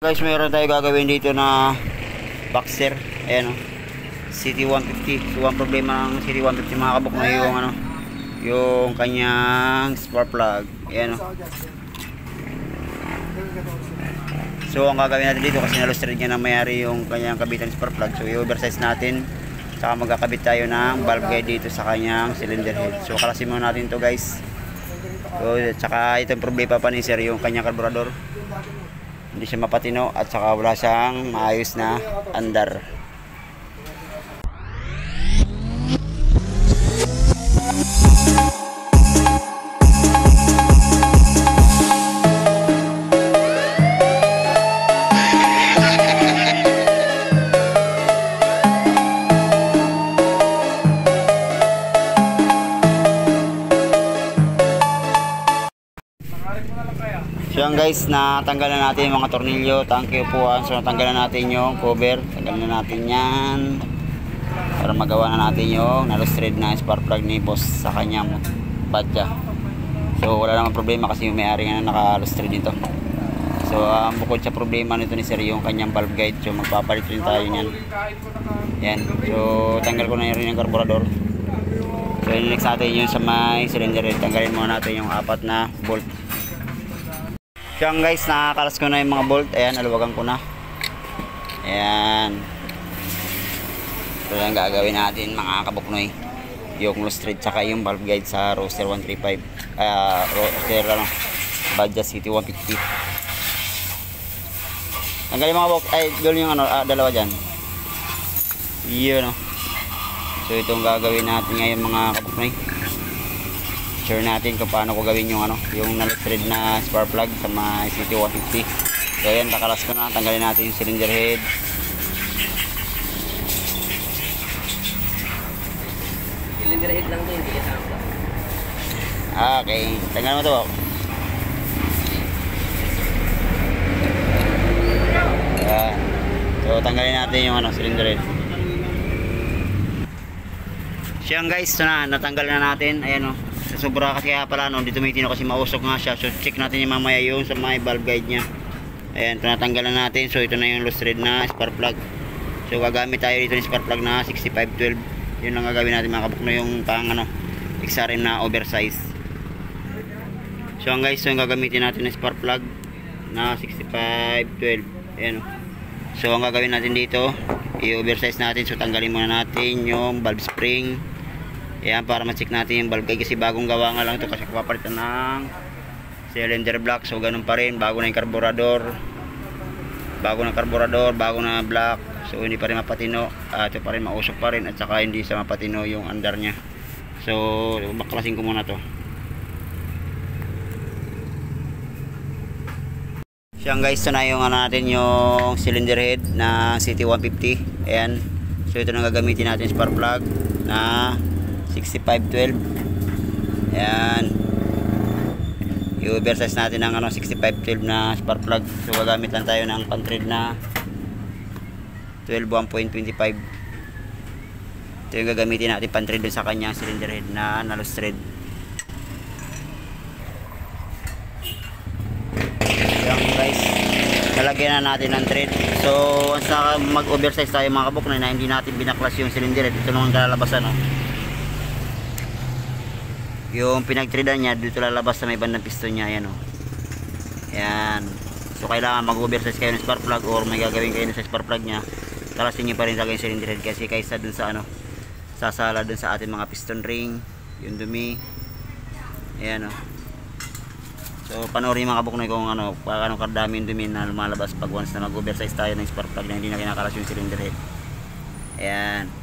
Guys, meron tayo gagawin dito na boxer. Ayan o, CT150. So ang problema ng CT150 mga kabuk na yung yung kanyang spark plug. Ayan o. So ang gagawin natin dito, kasi nalustred niya na mayari yung kanyang kabitan spark plug, so i-oversize natin. Saka magkakabit tayo ng valve guide dito sa kanyang cylinder head. So kalasin muna natin to guys. So tsaka itong problema pa ni sir, yung kanyang karburador, hindi siya mapatino at saka wala siyang maayos na andar. So yan guys, natanggalan natin yung mga tornilyo, tangke, upuan. So natanggalan natin yung cover, tanggalan natin yan para magawa na natin yung nalustred na spark plug ni boss sa kanyang badya. So wala namang problema kasi yung may-ari nga na nakalustred dito. So bukod sa problema nito ni sir, yung kanyang valve guide, so magpapalit rin tayo nyan. Yan, so tanggal ko na rin yung carburetor. So next natin yung sa may cylinder head, tanggalin muna natin yung 4 na bolt. So guys, nakakalas ko na yung mga bolt. Ayan, naluwagan ko na. Ayan. So yan gagawin natin mga kabuknoy, yung lustred tsaka yung valve guide sa Roadster 135, Roadster Badja CT150. Tanggalin mga bolt, ay gawin yung dalawa dyan. Yun o. So itong gagawin natin ngayon mga kabuknoy. Sure natin kung paano ko gawin yung yung nalustred na spark plug sa mga CT150. So ayan, kakalas ko na. Tanggalin natin yung cylinder head. Cylinder head lang to, hindi kasama. Okay, tanggal mo to. Ayan. So tanggalin natin yung cylinder head. So yan guys, so natanggal na natin. Ayan o. Sobra kasi kaya pala di tumitino kasi mausok nga siya. So check natin yung mamaya yung sa may valve guide nya. Ayan, natanggalan natin. So ito na yung lustred na spark plug. So gagamit tayo dito ng spark plug na 6512. Yun lang gagawin natin mga kabukno, yung pang XRM na oversize. So guys, so yung gagamitin natin ng spark plug na 6512. Ayan o. So ang gagawin natin dito, i-oversize natin. So tanggalin muna natin yung valve spring. Ayan, para ma-check natin yung valve guide, kasi bagong gawa nga lang ito, kasi kapapalitan ng cylinder block. So ganun pa rin, bago na yung karburador, bago na block. So hindi pa rin mapatino, ito pa rin mausok pa rin, at saka hindi sa mapatino yung andar nya. So baklasin ko muna to. So guys, ito na yung natin yung cylinder head na CT150. Ayan, so ito na gagamitin natin spark plug na 6512. Ayan, i-oversize natin ng 6512 na spark plug. So gagamit lang tayo ng pan-thread na 12 1.25. Ito yung gagamitin natin pan-thread dun sa kanyang cylinder head na nalustred. Ayan guys, lalagyan na natin ng thread. So once na mag-oversize tayo mga kabuk na hindi natin binaklas yung cylinder head, ito nung kalalabasan yung pinag-threadan niya, dito lalabas sa may bandang piston niya. Ayan o. Ayan. So kailangan mag-oversize kayo ng spark plug, or may gagawin kayo sa spark plug niya, kalasin nyo pa rin talaga yung cylinder head, kasi kaysa dun sa sasala dun sa ating mga piston ring, yung dumi. Ayan o. So panoorin mga kabuknoy kung paano kadami yung dumi na lumalabas pag once na mag-oversize tayo ng spark plug na hindi na kinakalas yung cylinder head. Ayan.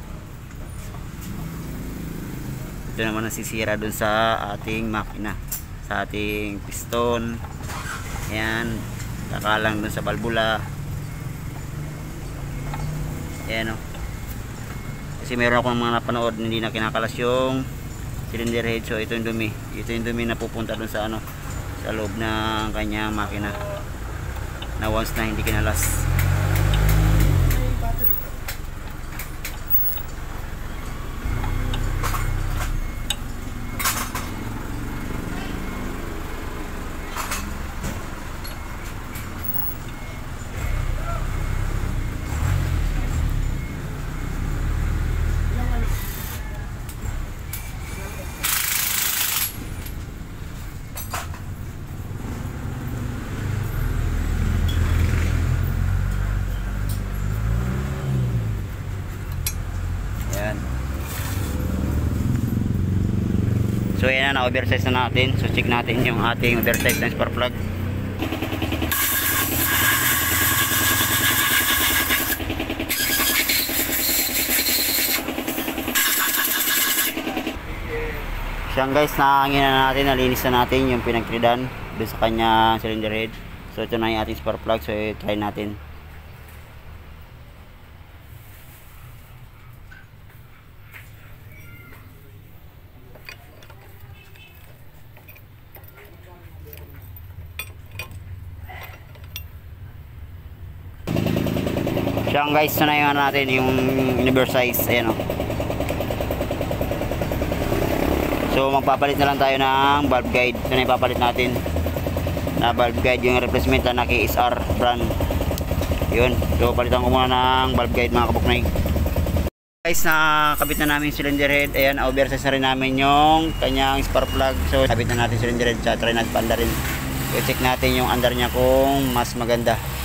Ito naman nasisira dun sa ating makina, sa ating piston. Ayan, kakalang dun sa valvula. Ayan o. Kasi meron akong mga napanood hindi na kinakalas yung cylinder head. So ito yung dumi, na pupunta dun sa sa loob ng kanyang makina na once na hindi kinalas. So ayan na, na-oversize na natin. So check natin yung ating oversize ng spark plug. Siyang guys, nahangin na natin, nalinis na natin yung pinagtridan doon sa kanya cylinder head. So ito na yung ating spark plug, so try natin. Siyang guys, so na yung natin yung oversize, ayan o. So magpapalit na lang tayo ng valve guide. Ito na ipapalit natin na valve guide, yung replacement na naki-SR brand. Yun, so palitan ko muna ng valve guide mga kabuknay. Guys, nakabit na namin cylinder head. Ayan, oversize na rin namin yung kanyang spark plug. So kabit na natin cylinder head, try natin pa under rin. So check natin yung under niya kung mas maganda.